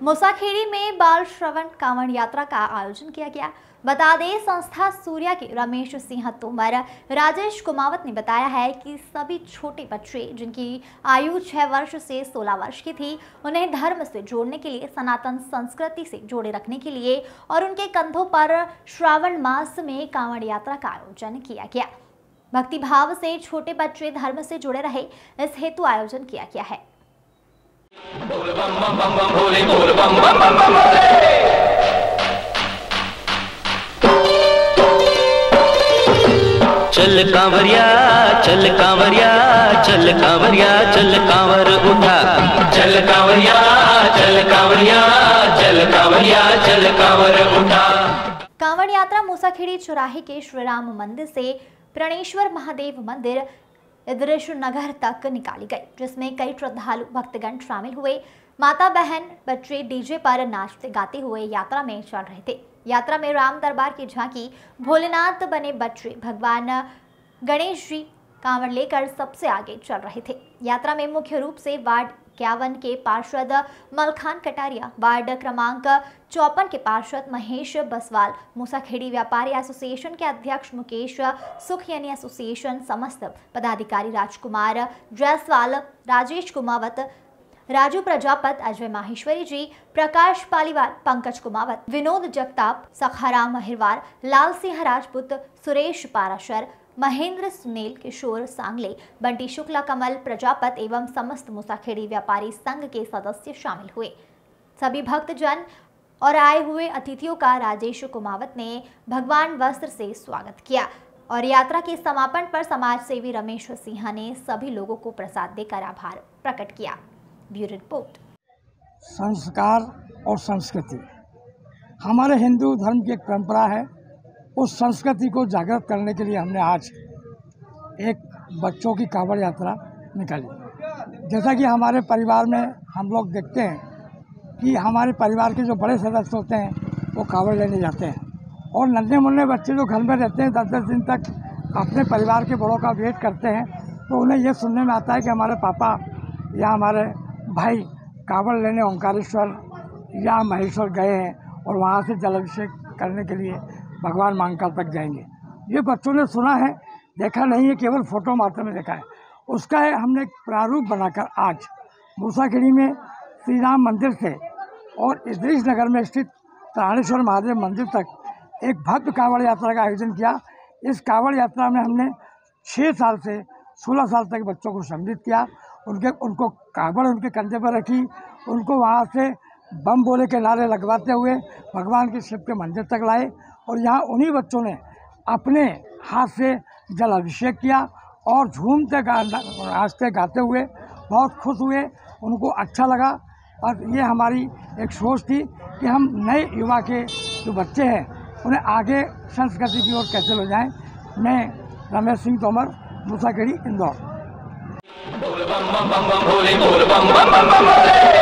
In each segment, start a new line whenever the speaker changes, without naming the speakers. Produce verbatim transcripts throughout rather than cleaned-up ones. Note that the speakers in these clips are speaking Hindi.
मुसाखेड़ी में बाल श्रवण कांवड़ यात्रा का आयोजन किया गया। बता दें, संस्था सूर्या के रमेश सिंह तोमर, राजेश कुमावत ने बताया है कि सभी छोटे बच्चे जिनकी आयु छह वर्ष से सोलह वर्ष की थी, उन्हें धर्म से जोड़ने के लिए, सनातन संस्कृति से जोड़े रखने के लिए और उनके कंधों पर श्रावण मास में कांवड़ यात्रा का आयोजन किया गया। भक्ति भाव से छोटे बच्चे धर्म से जुड़े रहे, इस हेतु आयोजन किया गया है।
बोल बम बम बम बम भोले, बोल बम बम बम बम भोले। चल कांवरिया चल कांवरिया चल कांवरिया चल कांवर उठा, चल कांवरिया चल कांवरिया चल कांवरिया चल कांवर उठा।
कांवड़ यात्रा मूसाखेड़ी चौराहे के श्री राम मंदिर से प्रणेश्वर महादेव मंदिर इदृश नगर तक निकाली गई, जिसमें कई श्रद्धालु भक्तगण शामिल हुए। माता बहन बच्चे डीजे पर नाचते गाते हुए यात्रा में चल रहे थे। यात्रा में राम दरबार की झांकी, भोलेनाथ बने बच्चे, भगवान गणेश जी कांवड़ लेकर सबसे आगे चल रहे थे। यात्रा में मुख्य रूप से वार्ड इक्यावन के पार्षद मलखान कटारिया, वार्ड क्रमांक चौपन के पार्षद महेश बसवाल, मूसाखेड़ी व्यापारी एसोसिएशन के अध्यक्ष मुकेश सुखयानी एसोसिएशन समस्त पदाधिकारी, राजकुमार जायसवाल, राजेश कुमावत, राजू प्रजापत, अजय माहेश्वरी जी, प्रकाश पालीवाल, पंकज कुमावत, विनोद जगताप, सखाराम महिरवार, लाल सिंह राजपूत, सुरेश पाराशर, महेंद्र, सुनील, किशोर सांगले, बंटी शुक्ला, कमल प्रजापत एवं समस्त मूसाखेड़ी व्यापारी संघ के सदस्य शामिल हुए। सभी भक्तजन और आए हुए अतिथियों का राजेश कुमावत ने भगवान वस्त्र से स्वागत किया और यात्रा के समापन पर समाज सेवी रमेश सिंह ने सभी लोगों को प्रसाद देकर आभार प्रकट किया। Bureau report.
संस्कार और संस्कृति हमारे हिंदू धर्म की एक परंपरा है। उस संस्कृति को जागृत करने के लिए हमने आज एक बच्चों की कांवड़ यात्रा निकाली। जैसा कि हमारे परिवार में हम लोग देखते हैं कि हमारे परिवार के जो बड़े सदस्य होते हैं वो कांवड़ लेने जाते हैं और नन्हे मुन्ने बच्चे जो घर में रहते हैं दस दस दिन तक अपने परिवार के बड़ों का वेट करते हैं, तो उन्हें ये सुनने में आता है कि हमारे पापा या हमारे भाई कांवड़ लेने ओंकारेश्वर या महेश्वर गए हैं और वहाँ से जल अभिषेक करने के लिए भगवान महाकाल तक जाएंगे। ये बच्चों ने सुना है, देखा नहीं है, केवल फोटो मात्र में देखा है। उसका है हमने एक प्रारूप बनाकर आज मूसाखेड़ी में श्री राम मंदिर से और इदृश नगर में स्थित प्राणेश्वर महादेव मंदिर तक एक भव्य कांवड़ यात्रा का आयोजन किया। इस कांवड़ यात्रा में हमने छः साल से सोलह साल तक बच्चों को सम्मिलित किया। उनके उनको कांवड़ उनके कंधे पर रखी, उनको वहाँ से बम बोले के नारे लगवाते हुए भगवान के शिव के मंदिर तक लाए और यहाँ उन्हीं बच्चों ने अपने हाथ से जल अभिषेक किया और झूमते गा नाचते गाते हुए बहुत खुश हुए, उनको अच्छा लगा। और ये हमारी एक सोच थी कि हम नए युवा के जो बच्चे हैं उन्हें आगे संस्कृति की ओर कैसे ले जाएं। मैं रमेश सिंह तोमर, मूसाखेड़ी, इंदौर।
बोल बम बम बम बम भोले, बोल बम बम बम बम भोले।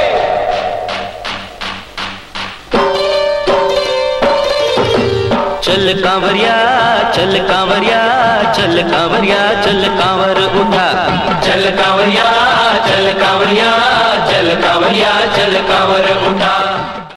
चल कांवरिया चल कांवरिया चल कांवरिया चल कांवर उठा, चल कांवरिया चल कांवरिया चल कांवरिया चल कांवर उठा।